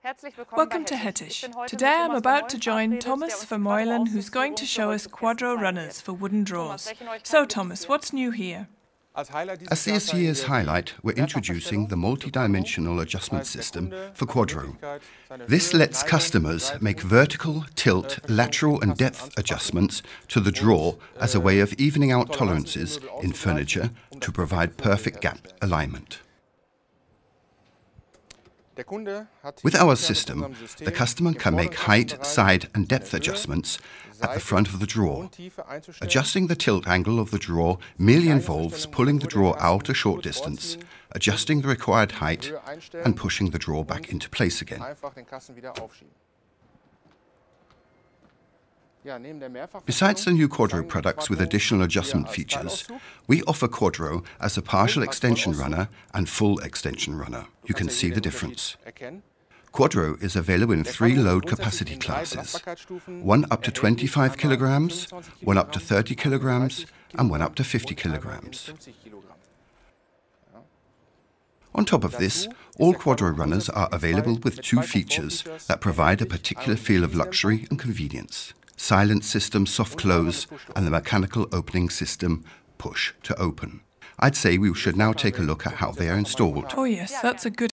Welcome to Hettich. Today I'm about to join Thomas Vermeulen, who's going to show us Quadro runners for wooden drawers. So Thomas, what's new here? As this year's highlight, we're introducing the multi-dimensional adjustment system for Quadro. This lets customers make vertical, tilt, lateral and depth adjustments to the drawer as a way of evening out tolerances in furniture to provide perfect gap alignment. With our system, the customer can make height, side and depth adjustments at the front of the drawer. Adjusting the tilt angle of the drawer merely involves pulling the drawer out a short distance, adjusting the required height and pushing the drawer back into place again. Besides the new Quadro products with additional adjustment features, we offer Quadro as a partial extension runner and full extension runner. You can see the difference. Quadro is available in 3 load capacity classes, one up to 25 kilograms, one up to 30 kilograms, and one up to 50 kilograms. On top of this, all Quadro runners are available with 2 features that provide a particular feel of luxury and convenience: silent system soft close and the mechanical opening system push to open. I'd say we should now take a look at how they are installed. Oh yes, that's a good